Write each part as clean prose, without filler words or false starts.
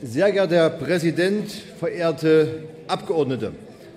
Sehr geehrter Herr Präsident, verehrte Abgeordnete!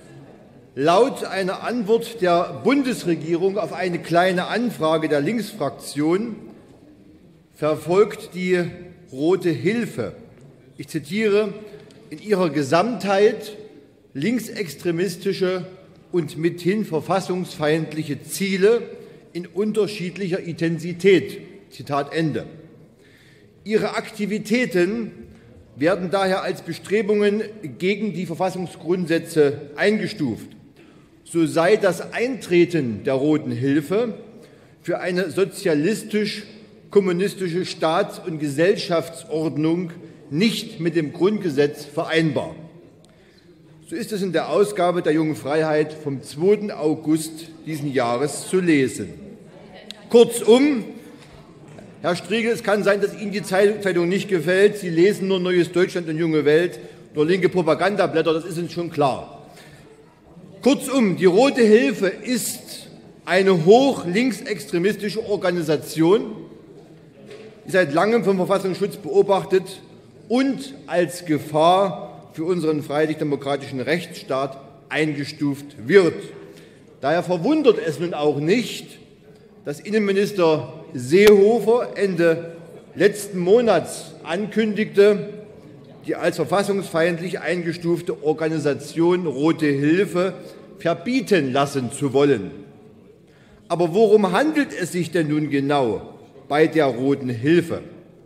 Laut einer Antwort der Bundesregierung auf eine Kleine Anfrage der Linksfraktion verfolgt die Rote Hilfe, ich zitiere, in ihrer Gesamtheit linksextremistische und mithin verfassungsfeindliche Ziele in unterschiedlicher Intensität. Zitat Ende. Ihre Aktivitäten werden daher als Bestrebungen gegen die Verfassungsgrundsätze eingestuft. So sei das Eintreten der Roten Hilfe für eine sozialistisch-kommunistische Staats- und Gesellschaftsordnung nicht mit dem Grundgesetz vereinbar. So ist es in der Ausgabe der Jungen Freiheit vom 2. August diesen Jahres zu lesen. Kurzum, Herr Striegel, es kann sein, dass Ihnen die Zeitung nicht gefällt. Sie lesen nur Neues Deutschland und Junge Welt, nur linke Propagandablätter, das ist uns schon klar. Kurzum, die Rote Hilfe ist eine hochlinksextremistische Organisation, die seit langem vom Verfassungsschutz beobachtet und als Gefahr für unseren freiheitlich-demokratischen Rechtsstaat eingestuft wird. Daher verwundert es nun auch nicht, dass Innenminister Seehofer Ende letzten Monats ankündigte, die als verfassungsfeindlich eingestufte Organisation Rote Hilfe verbieten lassen zu wollen. Aber worum handelt es sich denn nun genau bei der Roten Hilfe?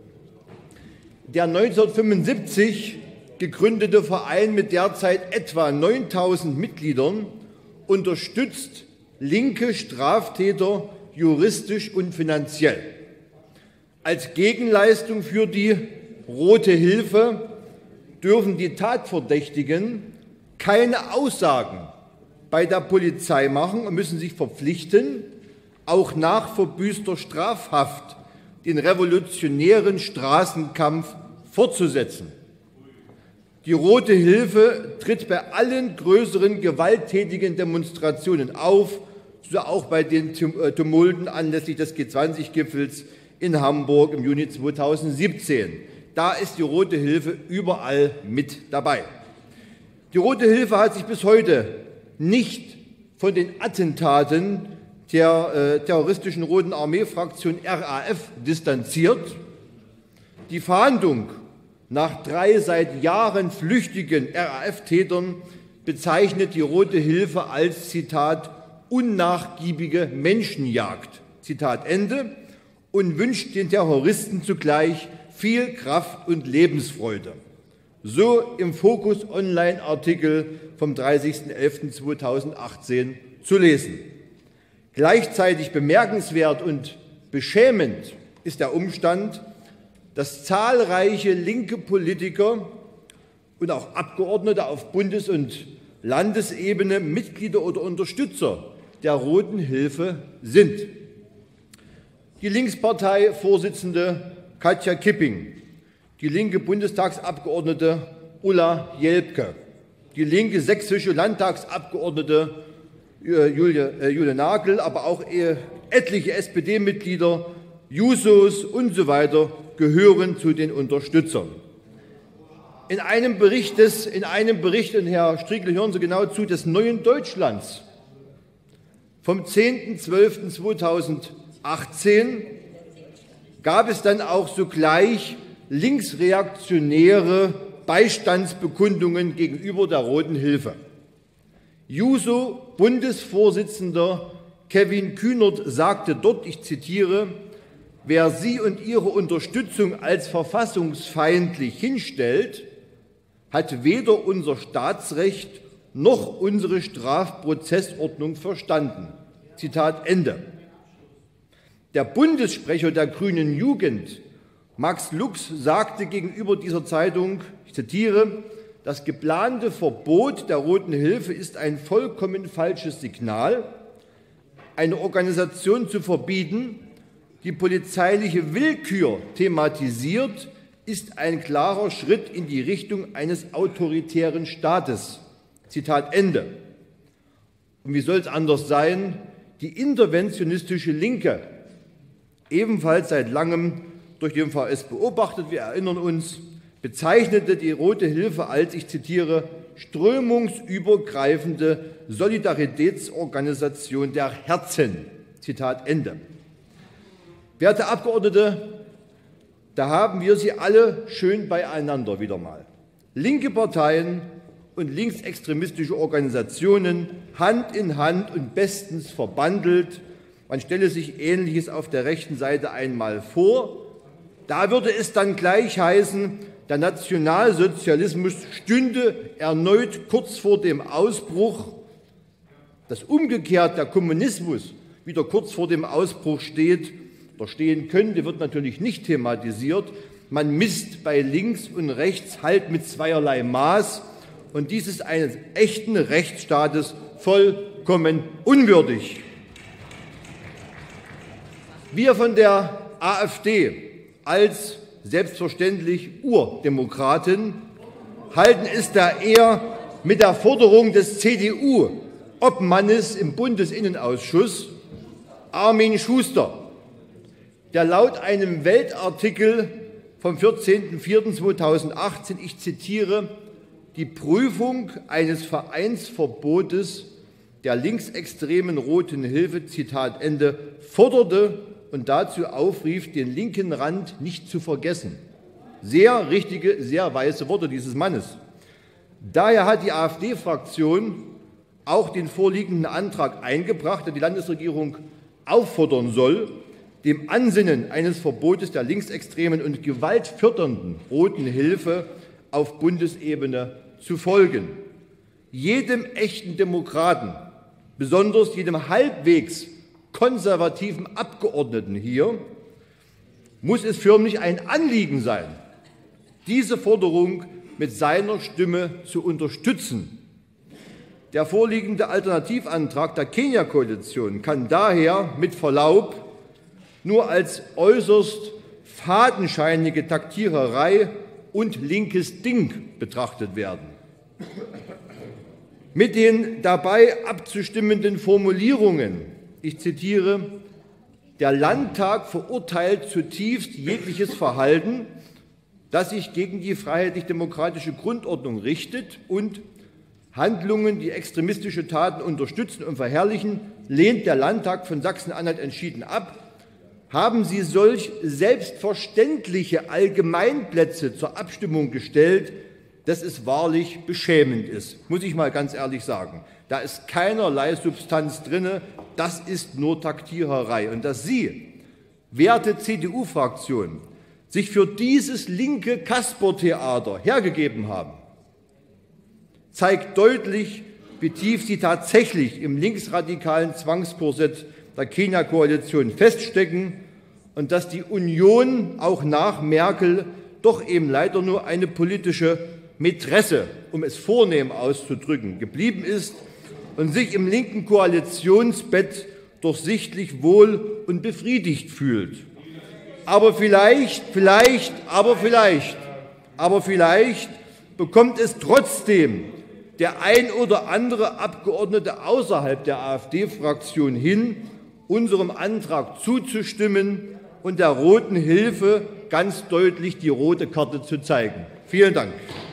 Der 1975 gegründete Verein mit derzeit etwa 9.000 Mitgliedern unterstützt linke Straftäter juristisch und finanziell. Als Gegenleistung für die Rote Hilfe dürfen die Tatverdächtigen keine Aussagen bei der Polizei machen und müssen sich verpflichten, auch nach verbüßter Strafhaft den revolutionären Straßenkampf fortzusetzen. Die Rote Hilfe tritt bei allen größeren gewalttätigen Demonstrationen auf, so auch bei den Tumulten anlässlich des G20-Gipfels in Hamburg im Juni 2017. Da ist die Rote Hilfe überall mit dabei. Die Rote Hilfe hat sich bis heute nicht von den Attentaten der terroristischen Roten Armee-Fraktion RAF distanziert. Die Fahndung nach 3 seit Jahren flüchtigen RAF-Tätern bezeichnet die Rote Hilfe als, Zitat, unnachgiebige Menschenjagd, Zitat Ende, und wünscht den Terroristen zugleich viel Kraft und Lebensfreude. So im Focus Online-Artikel vom 30.11.2018 zu lesen. Gleichzeitig bemerkenswert und beschämend ist der Umstand, dass zahlreiche linke Politiker und auch Abgeordnete auf Bundes- und Landesebene Mitglieder oder Unterstützer der Roten Hilfe sind. Die Linkspartei-Vorsitzende Katja Kipping, die linke Bundestagsabgeordnete Ulla Jelpke, die linke sächsische Landtagsabgeordnete Julia Nagel, aber auch etliche SPD-Mitglieder, Jusos und so weiter gehören zu den Unterstützern. In einem Bericht, und Herr Striegel, hören Sie genau zu, des Neuen Deutschlands vom 10.12.2018 gab es dann auch sogleich linksreaktionäre Beistandsbekundungen gegenüber der Roten Hilfe. Juso-Bundesvorsitzender Kevin Kühnert sagte dort, ich zitiere, wer Sie und Ihre Unterstützung als verfassungsfeindlich hinstellt, hat weder unser Staatsrecht noch unsere Strafprozessordnung verstanden. Zitat Ende. Der Bundessprecher der Grünen Jugend, Max Lux, sagte gegenüber dieser Zeitung, ich zitiere, das geplante Verbot der Roten Hilfe ist ein vollkommen falsches Signal. Eine Organisation zu verbieten, die polizeiliche Willkür thematisiert, ist ein klarer Schritt in die Richtung eines autoritären Staates. Zitat Ende. Und wie soll es anders sein? Die interventionistische Linke, ebenfalls seit langem durch den VS beobachtet, wir erinnern uns, bezeichnete die Rote Hilfe als, ich zitiere, strömungsübergreifende Solidaritätsorganisation der Herzen. Zitat Ende. Werte Abgeordnete, da haben wir Sie alle schön beieinander wieder mal. Linke Parteien und linksextremistische Organisationen Hand in Hand und bestens verbandelt. Man stelle sich Ähnliches auf der rechten Seite einmal vor. Da würde es dann gleich heißen, der Nationalsozialismus stünde erneut kurz vor dem Ausbruch, dass umgekehrt der Kommunismus wieder kurz vor dem Ausbruch steht oder stehen könnte, wird natürlich nicht thematisiert. Man misst bei links und rechts halt mit zweierlei Maß, und dies ist eines echten Rechtsstaates vollkommen unwürdig. Wir von der AfD als selbstverständlich Urdemokraten halten es da eher mit der Forderung des CDU-Obmannes im Bundesinnenausschuss, Armin Schuster, der laut einem Weltartikel vom 14.04.2018, ich zitiere, die Prüfung eines Vereinsverbotes der linksextremen Roten Hilfe, Zitat Ende, forderte und dazu aufrief, den linken Rand nicht zu vergessen. Sehr richtige, sehr weise Worte dieses Mannes. Daher hat die AfD-Fraktion auch den vorliegenden Antrag eingebracht, der die Landesregierung auffordern soll, dem Ansinnen eines Verbotes der linksextremen und gewaltfördernden Roten Hilfe auf Bundesebene zu folgen. Jedem echten Demokraten, besonders jedem halbwegs konservativen Abgeordneten hier, muss es förmlich ein Anliegen sein, diese Forderung mit seiner Stimme zu unterstützen. Der vorliegende Alternativantrag der Kenia-Koalition kann daher mit Verlaub nur als äußerst fadenscheinige Taktiererei und linkes Ding betrachtet werden. Mit den dabei abzustimmenden Formulierungen, ich zitiere, der Landtag verurteilt zutiefst jegliches Verhalten, das sich gegen die freiheitlich-demokratische Grundordnung richtet und Handlungen, die extremistische Taten unterstützen und verherrlichen, lehnt der Landtag von Sachsen-Anhalt entschieden ab. Haben Sie solch selbstverständliche Allgemeinplätze zur Abstimmung gestellt, dass es wahrlich beschämend ist, muss ich mal ganz ehrlich sagen. Da ist keinerlei Substanz drin, das ist nur Taktiererei. Und dass Sie, werte CDU-Fraktion, sich für dieses linke Kaspertheater hergegeben haben, zeigt deutlich, wie tief Sie tatsächlich im linksradikalen Zwangskorsett der Kenia-Koalition feststecken und dass die Union auch nach Merkel doch eben leider nur eine politische Mätresse, um es vornehm auszudrücken, geblieben ist und sich im linken Koalitionsbett doch sichtlich wohl und befriedigt fühlt. Aber vielleicht bekommt es trotzdem der ein oder andere Abgeordnete außerhalb der AfD-Fraktion hin, unserem Antrag zuzustimmen und der Roten Hilfe ganz deutlich die rote Karte zu zeigen. Vielen Dank.